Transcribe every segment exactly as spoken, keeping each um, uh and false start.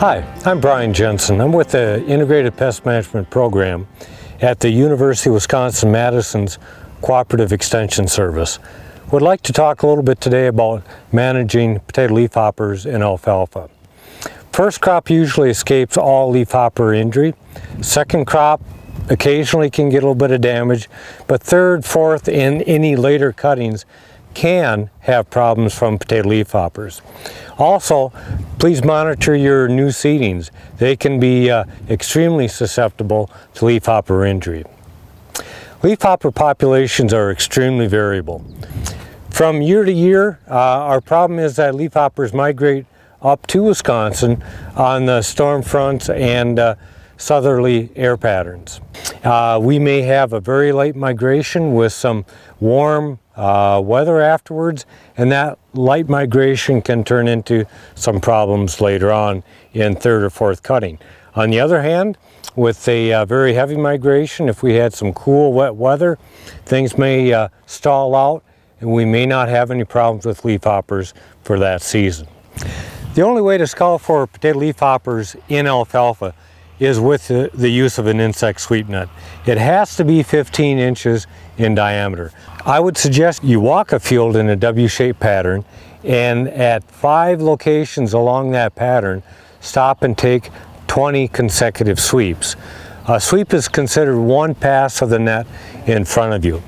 Hi, I'm Bryan Jensen. I'm with the Integrated Pest Management Program at the University of Wisconsin-Madison's Cooperative Extension Service. Would like to talk a little bit today about managing potato leafhoppers in alfalfa. First crop usually escapes all leafhopper injury. Second crop occasionally can get a little bit of damage, but third, fourth, and any later cuttings can have problems from potato leafhoppers. Also, please monitor your new seedings. They can be uh, extremely susceptible to leafhopper injury. Leafhopper populations are extremely variable. From year to year, uh, our problem is that leafhoppers migrate up to Wisconsin on the storm fronts and uh, southerly air patterns. Uh, we may have a very late migration with some warm uh, weather afterwards, and that light migration can turn into some problems later on in third or fourth cutting. On the other hand, with a uh, very heavy migration, if we had some cool wet weather, things may uh, stall out and we may not have any problems with leafhoppers for that season. The only way to scout for potato leafhoppers in alfalfa is with the, the use of an insect sweep net. It has to be fifteen inches in diameter. I would suggest you walk a field in a W-shaped pattern, and at five locations along that pattern, stop and take twenty consecutive sweeps. A sweep is considered one pass of the net in front of you.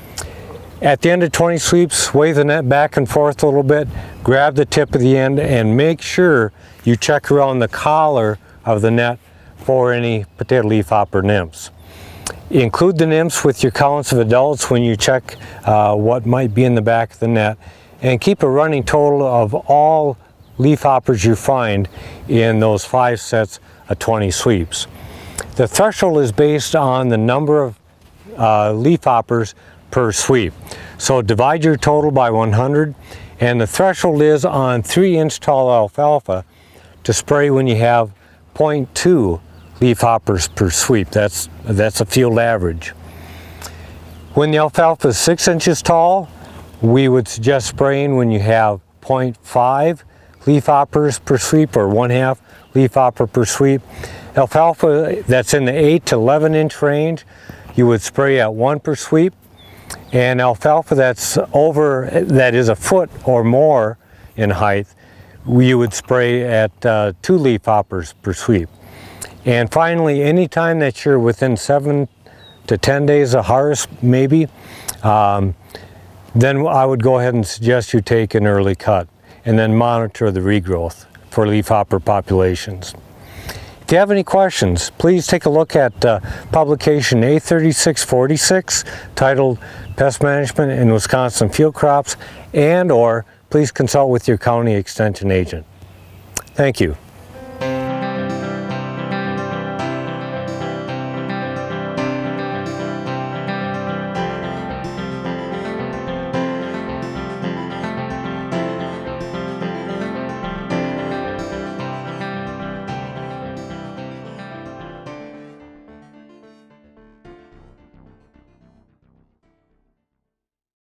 At the end of twenty sweeps, sway the net back and forth a little bit, grab the tip of the end, and make sure you check around the collar of the net for any potato leafhopper nymphs. Include the nymphs with your counts of adults when you check uh, what might be in the back of the net, and keep a running total of all leafhoppers you find in those five sets of twenty sweeps. The threshold is based on the number of uh, leafhoppers per sweep. So divide your total by one hundred, and the threshold is on three inch tall alfalfa to spray when you have zero point two leafhoppers per sweep. That's, that's a field average. When the alfalfa is six inches tall, we would suggest spraying when you have zero point five leafhoppers per sweep or one half leafhopper per sweep. Alfalfa that's in the eight to eleven inch range, you would spray at one per sweep. And alfalfa that's over, that is a foot or more in height, you would spray at uh, two leafhoppers per sweep. And finally, anytime that you're within seven to ten days of harvest, maybe, um, then I would go ahead and suggest you take an early cut and then monitor the regrowth for leafhopper populations. If you have any questions, please take a look at uh, publication A thirty-six forty-six titled Pest Management in Wisconsin Field Crops, and or please consult with your county extension agent. Thank you.